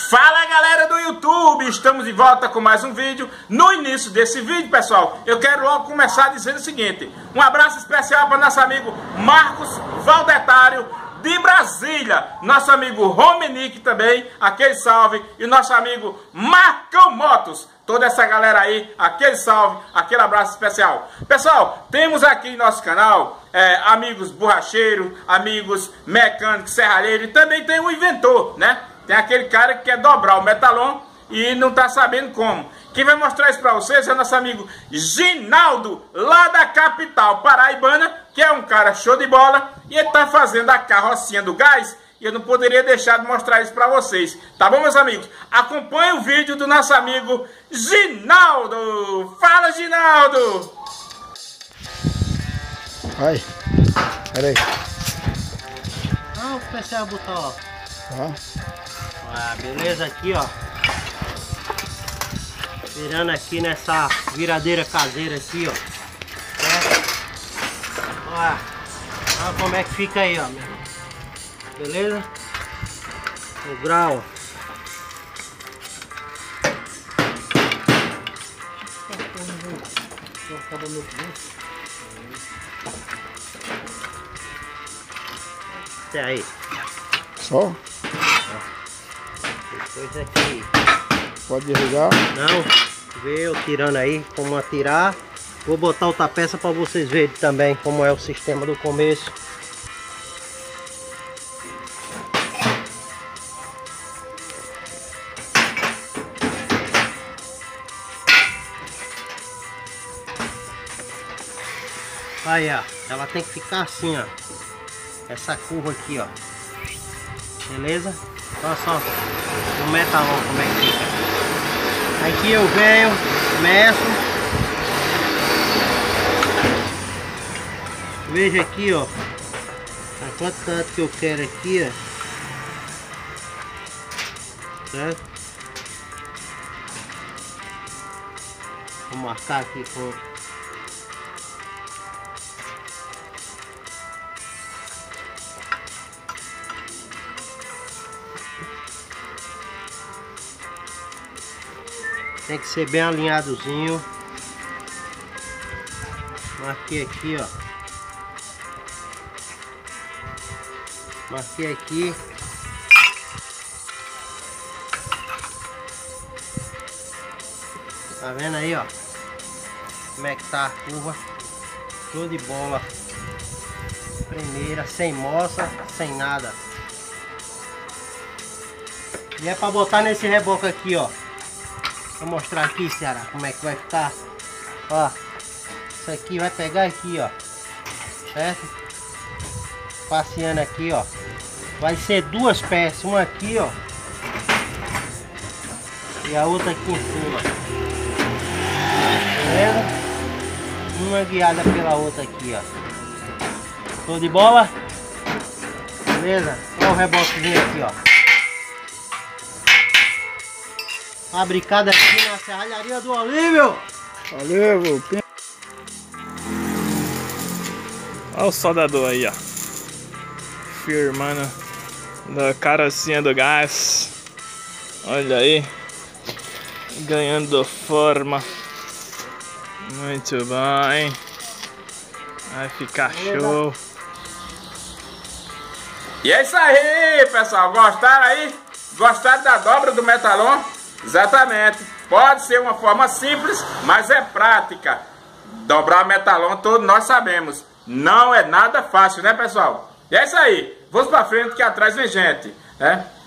Fala galera do YouTube, estamos de volta com mais um vídeo. No início desse vídeo, pessoal, eu quero logo começar dizendo o seguinte: um abraço especial para nosso amigo Marcos Valdetário de Brasília, nosso amigo Romenick também, aquele salve, e nosso amigo Marcão Motos, toda essa galera aí, aquele salve, aquele abraço especial. Pessoal, temos aqui em nosso canal amigos borracheiros, amigos mecânicos, serralheiros, e também tem o inventor, né? Tem aquele cara que quer dobrar o metalon e não tá sabendo como. Quem vai mostrar isso para vocês é nosso amigo Ginaldo, lá da capital paraibana, que é um cara show de bola, e ele tá fazendo a carrocinha do gás, e eu não poderia deixar de mostrar isso para vocês. Tá bom, meus amigos? Acompanhe o vídeo do nosso amigo Ginaldo. Fala, Ginaldo! Ai, peraí. Não, o PC botar, ó. Ah, Beleza aqui, ó. Virando aqui nessa viradeira caseira aqui, ó. Olha como é que fica aí, ó. Beleza? O grau. Até aí. só? Depois aqui. Pode desligar? Não, vê eu tirando aí como atirar. Vou botar outra peça para vocês verem também como é o sistema do começo. Aí, ó, ela tem que ficar assim, ó. Essa curva aqui, ó. Beleza? Olha só o metalon como é que fica. Aqui eu venho, meço. Veja aqui, ó. A quantidade que eu quero aqui, ó. Certo? Vou marcar aqui com... Tem que ser bem alinhadozinho. Marquei aqui, ó. Marquei aqui. Tá vendo aí, ó? Como é que tá a curva? Show de bola. Primeira, sem moça, sem nada. E é pra botar nesse reboque aqui, ó. Vou mostrar aqui, Ceará, como é que vai ficar. Ó, isso aqui vai pegar aqui, ó. Certo? Passeando aqui, ó. Vai ser duas peças, uma aqui, ó. E a outra aqui em cima. Beleza? Uma guiada pela outra aqui, ó. Show de bola? Beleza? Olha o reboquezinho aqui, ó. Fabricada aqui na serralharia do Olívio. Valeu, Olha o soldador aí, ó. Firmando da carrocinha do gás. Olha aí. Ganhando forma. Muito bom, hein? Vai ficar show. E é isso aí, pessoal. Gostaram aí? Gostaram da dobra do metalon? Exatamente. Pode ser uma forma simples, mas é prática. Dobrar metalon, todos nós sabemos. Não é nada fácil, né, pessoal? E é isso aí. Vamos pra frente que atrás vem gente, né?